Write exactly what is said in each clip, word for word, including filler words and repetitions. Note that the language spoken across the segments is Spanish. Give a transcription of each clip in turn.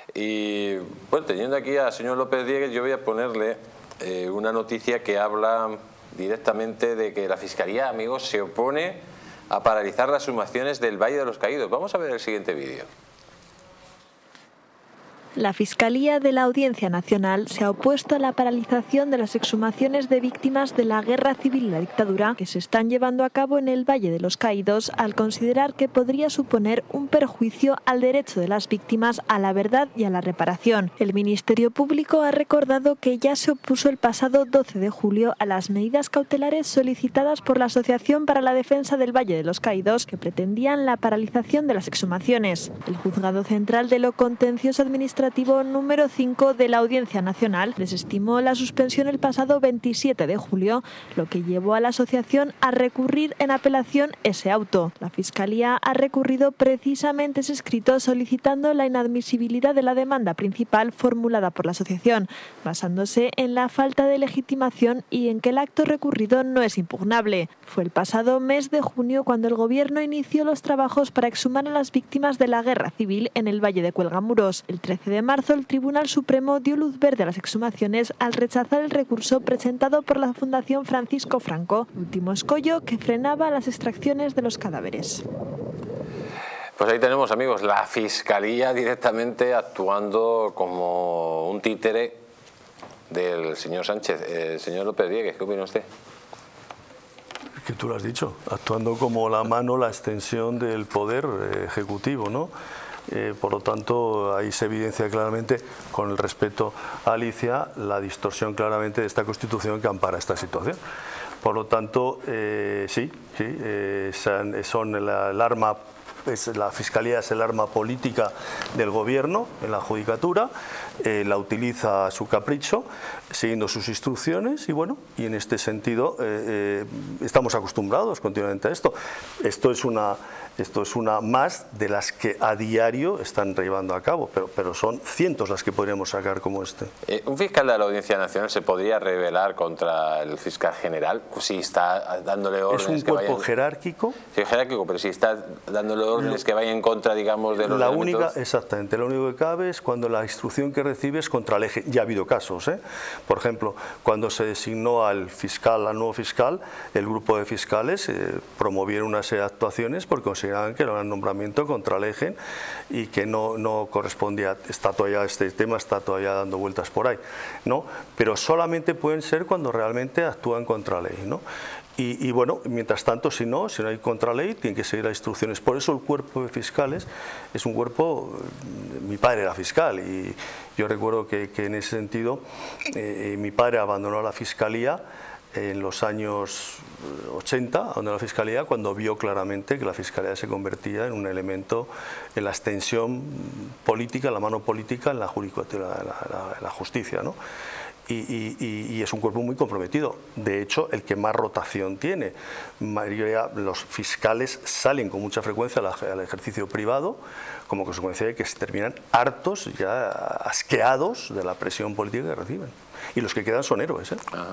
Y bueno, teniendo aquí al señor López Diegues, yo voy a ponerle eh, una noticia que habla directamente de que la Fiscalía, amigos, se opone a paralizar las exhumaciones del Valle de los Caídos. Vamos a ver el siguiente vídeo. La Fiscalía de la Audiencia Nacional se ha opuesto a la paralización de las exhumaciones de víctimas de la Guerra Civil y la dictadura que se están llevando a cabo en el Valle de los Caídos, al considerar que podría suponer un perjuicio al derecho de las víctimas a la verdad y a la reparación. El Ministerio Público ha recordado que ya se opuso el pasado doce de julio a las medidas cautelares solicitadas por la Asociación para la Defensa del Valle de los Caídos, que pretendían la paralización de las exhumaciones. El Juzgado Central de lo Contencioso Administrativo número cinco de la Audiencia Nacional desestimó la suspensión el pasado veintisiete de julio, lo que llevó a la asociación a recurrir en apelación ese auto. La Fiscalía ha recurrido precisamente ese escrito solicitando la inadmisibilidad de la demanda principal formulada por la asociación, basándose en la falta de legitimación y en que el acto recurrido no es impugnable. Fue el pasado mes de junio cuando el Gobierno inició los trabajos para exhumar a las víctimas de la Guerra Civil en el Valle de Cuelgamuros. El trece de marzo, el Tribunal Supremo dio luz verde a las exhumaciones al rechazar el recurso presentado por la Fundación Francisco Franco, último escollo que frenaba las extracciones de los cadáveres. Pues ahí tenemos, amigos, la Fiscalía directamente actuando como un títere del señor Sánchez. Eh, señor López Diegues, ¿qué opina usted? Que tú lo has dicho, actuando como la mano, la extensión del poder eh, ejecutivo, ¿no? Eh, por lo tanto, ahí se evidencia claramente, con el respeto a Alicia, la distorsión claramente de esta Constitución que ampara esta situación. Por lo tanto, eh, sí, sí eh, son, son la, el arma, es, la Fiscalía es el arma política del Gobierno en la Judicatura, eh, la utiliza a su capricho, siguiendo sus instrucciones y bueno, y en este sentido eh, eh, estamos acostumbrados continuamente a esto. Esto es una... Esto es una más de las que a diario están llevando a cabo, pero, pero son cientos las que podríamos sacar como este. Eh, ¿Un fiscal de la Audiencia Nacional se podría rebelar contra el fiscal general si está dándole órdenes? Es un que cuerpo vayan... jerárquico. Sí, jerárquico, pero si está dándole órdenes no. que vayan en contra, digamos, de los la elementos... única, exactamente, lo único que cabe es cuando la instrucción que recibe es contra el eje. Ya ha habido casos, ¿eh? Por ejemplo, cuando se designó al fiscal, al nuevo fiscal, el grupo de fiscales eh, promovieron una serie de actuaciones porque consideraban que era un nombramiento contra el eje y que no, no correspondía. Está todavía, este tema está todavía dando vueltas por ahí, ¿no? Pero solamente pueden ser cuando realmente actúan contra ley, ¿no? Y, y bueno, mientras tanto, si no, si no hay contraley, tienen que seguir las instrucciones. Por eso el cuerpo de fiscales es un cuerpo, mi padre era fiscal y yo recuerdo que, que en ese sentido eh, mi padre abandonó la fiscalía en los años ochenta, abandonó la Fiscalía cuando vio claramente que la Fiscalía se convertía en un elemento en la extensión política, la mano política en la, judicatura, la, la, la justicia, ¿no? Y, y, y es un cuerpo muy comprometido. De hecho, el que más rotación tiene. Mayoría, los fiscales salen con mucha frecuencia al, al ejercicio privado, como consecuencia de que se terminan hartos, ya asqueados de la presión política que reciben. Y los que quedan son héroes, ¿eh? Ajá.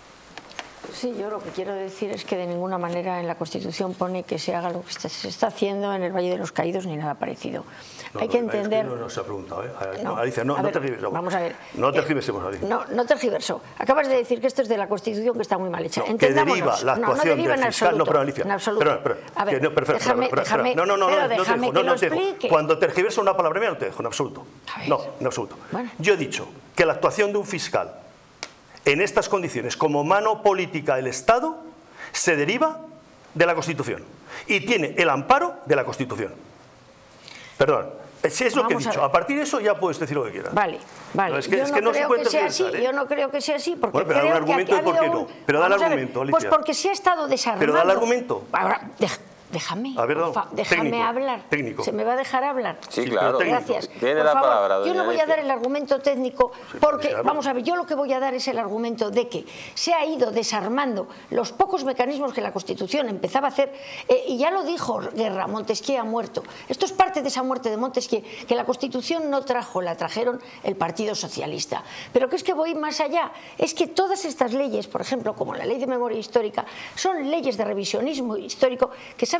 Sí, yo lo que quiero decir es que de ninguna manera en la Constitución pone que se haga lo que se está haciendo en el Valle de los Caídos ni nada parecido. No, Hay que entender... No, no se ha preguntado, ¿eh? No, Alicia, no, a no ver, tergiversemos. Vamos a ver. No tergiversemos, Alicia. No, no tergiverso. Acabas de decir que esto es de la Constitución que está muy mal hecha. No, que deriva la actuación no, no deriva del en fiscal... absoluto, No, pero Alicia, en absoluto. Perdón, perdón. A ver, que no, perfecto, déjame, espera, espera, déjame, no, no, no, pero no, no déjame te dejo, que no, lo no te dejo. explique. Cuando tergiversa una palabra mía no te dejo, en absoluto. No, en absoluto. Bueno. Yo he dicho que la actuación de un fiscal en estas condiciones como mano política del Estado se deriva de la Constitución y tiene el amparo de la Constitución. Perdón. Si es lo Vamos que he dicho, a, a partir de eso ya puedes decir lo que quieras. Vale, vale. No, es que, yo es no, que no creo se puede que sea así, ¿eh? yo no creo que sea así, porque bueno, pero creo da un argumento que aquí de por qué ha habido no. un... Pero da el Vamos argumento, Alicia. Pues porque se ha estado desarmando. Pero da el argumento. Ahora, deja, déjame, A ver, no, fa, déjame técnico, hablar. Técnico. ¿Se me va a dejar hablar? Sí, claro. Gracias. Tiene Por la favor, palabra, yo doña no voy a Alicia. dar el argumento técnico porque, claro. vamos a ver, yo lo que voy a dar es el argumento de que se ha ido desarmando los pocos mecanismos que la Constitución empezaba a hacer, eh, y ya lo dijo Guerra, Montesquieu ha muerto. Esto es parte de esa muerte de Montesquieu, que la Constitución no trajo, la trajeron el Partido Socialista. Pero que es que voy más allá, es que todas estas leyes, por ejemplo, como la Ley de Memoria Histórica, son leyes de revisionismo histórico que saben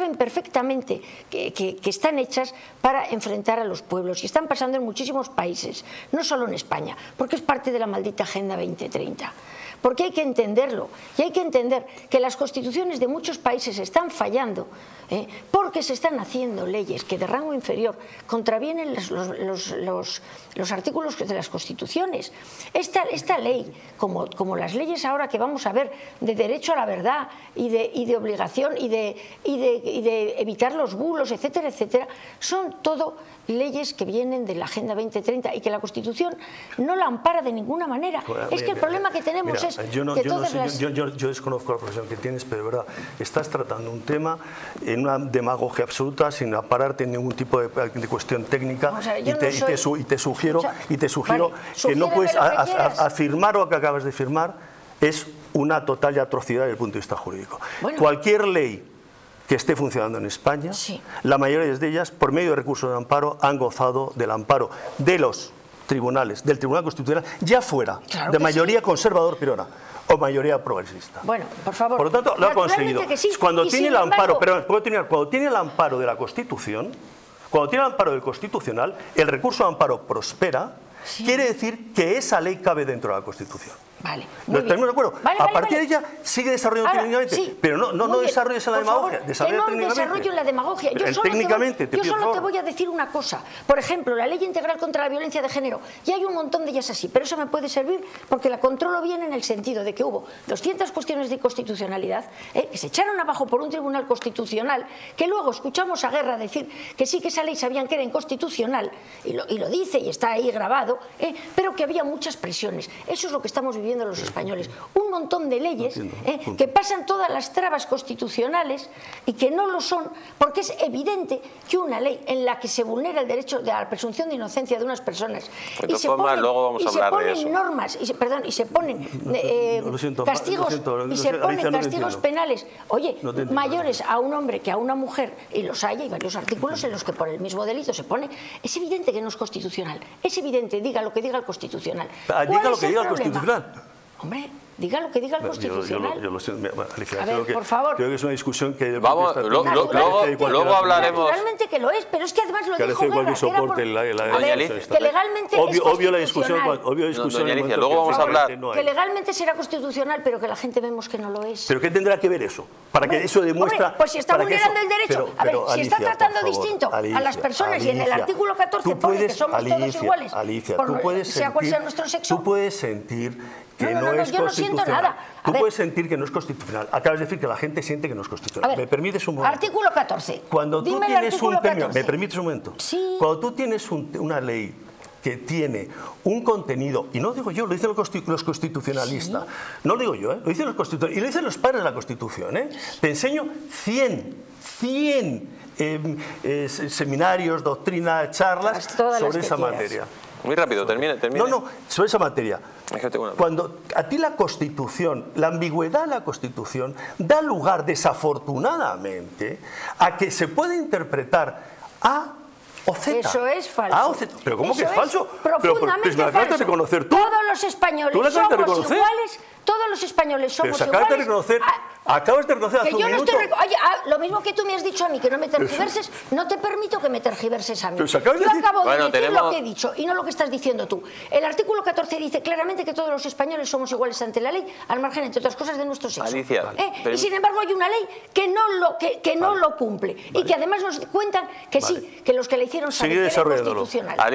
saben perfectamente que, que, que están hechas para enfrentar a los pueblos y están pasando en muchísimos países, no solo en España, porque es parte de la maldita Agenda veinte treinta. Porque hay que entenderlo y hay que entender que las constituciones de muchos países están fallando ¿eh? porque se están haciendo leyes que de rango inferior contravienen los, los, los, los, los artículos de las constituciones. Esta, esta ley, como, como las leyes ahora que vamos a ver de derecho a la verdad y de, y de obligación y de, y, de, y de evitar los bulos, etcétera, etcétera, son todo leyes que vienen de la Agenda veinte treinta y que la Constitución no la ampara de ninguna manera. Bueno, es mira, que el problema mira, que tenemos mira, es yo no, que yo todas no sé, las... yo, yo, yo desconozco la profesión que tienes, pero de verdad, estás tratando un tema en una demagogia absoluta sin apararte en ningún tipo de, de cuestión técnica. O sea, y, te, no soy... y, te su, y te sugiero, o sea, y te sugiero vale, que no puedes a, a, a, afirmar lo que acabas de firmar es una total atrocidad desde el punto de vista jurídico. Bueno. Cualquier ley que esté funcionando en España, sí. la mayoría de ellas, por medio de recursos de amparo, han gozado del amparo de los tribunales, del Tribunal Constitucional, ya fuera, claro de mayoría sí. conservador pirona o mayoría progresista. Bueno, por favor. Por lo tanto, lo ha conseguido. Sí. Cuando tiene el amparo, embargo... pero, tiene, cuando tiene el amparo de la Constitución, cuando tiene el amparo del Constitucional, el recurso de amparo prospera, sí. quiere decir que esa ley cabe dentro de la Constitución. Vale, ¿Nos tenemos de acuerdo? Vale, a vale, partir vale. de ella sigue desarrollando técnicamente, sí, pero no, no, no desarrolles en la demagogia. Que no desarrollo en la demagogia. Yo solo, técnicamente, te, voy, yo solo te voy a decir una cosa. Por ejemplo, la Ley Integral contra la Violencia de Género. Y hay un montón de ellas así, pero eso me puede servir porque la controlo bien en el sentido de que hubo doscientas cuestiones de constitucionalidad eh, que se echaron abajo por un tribunal constitucional, que luego escuchamos a Guerra decir que sí que esa ley sabían que era inconstitucional, y lo, y lo dice y está ahí grabado, eh, pero que había muchas presiones. Eso es lo que estamos viviendo los españoles. Un montón de leyes eh, que pasan todas las trabas constitucionales y que no lo son, porque es evidente que una ley en la que se vulnera el derecho de la presunción de inocencia de unas personas y se ponen, luego vamos a y se ponen normas y se, perdón, y se ponen eh, no, siento, castigos siento, y se ponen Alicia, castigos no penales, oye, no mayores a un hombre que a una mujer, y los hay, hay varios artículos en los que por el mismo delito se pone, es evidente que no es constitucional, es evidente, diga lo que diga el Constitucional. Ah, diga lo que diga el Constitucional. Hombre, diga lo que diga el Constitucional. Yo, yo, yo lo sé, Alicia, a ver, creo que, por favor. Creo que es una discusión que... Vamos, lo, lo, luego, luego hablaremos... Naturalmente que lo es, pero es que además lo que dijo Guerra, que, por, la, la, a ver, que legalmente obvio, es obvio la discusión, obvio la discusión no, Alicia, luego vamos a hablar... No que legalmente será constitucional, pero que la gente vemos que no lo es. ¿Pero qué tendrá que ver eso? Para hombre, que eso demuestra... Hombre, pues si está vulnerando eso, el derecho... Pero, a ver, pero, si Alicia, está tratando favor, distinto Alicia, a las personas Alicia, y en el artículo catorce pone puedes, que somos Alicia, todos iguales, Alicia, por, tú puedes sea sentir, cual sea nuestro sexo... Tú puedes sentir que no, no, no, no, no es yo no siento nada. A Tú ver, puedes sentir que no es constitucional. Acabas de decir que la gente siente que no es constitucional. Ver, ¿Me permites un momento? Artículo catorce. Cuando tú Dime tienes un catorce. ¿Me permites un momento? Sí. Cuando tú tienes un, una ley que tiene un contenido, y no lo digo yo, lo dicen los constitucionalistas, sí. no lo digo yo, ¿eh? Lo dicen los constitucionalistas, y lo dicen los padres de la Constitución, ¿eh? Te enseño cien, cien eh, eh, seminarios, doctrina, charlas sobre esa quieras. materia. Muy rápido, termine, termine. No, no, sobre esa materia. Cuando a ti la Constitución, la ambigüedad de la Constitución, da lugar, desafortunadamente, a que se puede interpretar A o Z. Eso es falso. A o Z. ¿Pero cómo Eso que es falso? Es profundamente pero, pero, falso. De reconocer tú. Todos los españoles ¿Tú somos iguales. Todos los españoles somos pero iguales. De reconocer, a, acabas de reconocer que hace yo un no minuto. estoy, oye, ah, lo mismo que tú me has dicho a mí, que no me tergiverses, no te permito que me tergiverses a mí. Pero yo de decir... acabo de bueno, decir tenemos... lo que he dicho y no lo que estás diciendo tú. El artículo catorce dice claramente que todos los españoles somos iguales ante la ley, al margen, entre otras cosas, de nuestro sexo. Alicia, ¿Eh? pero... Y sin embargo hay una ley que no lo, que, que no vale. lo cumple vale. y que además nos cuentan que vale. sí, que los que la hicieron saben que era constitucional.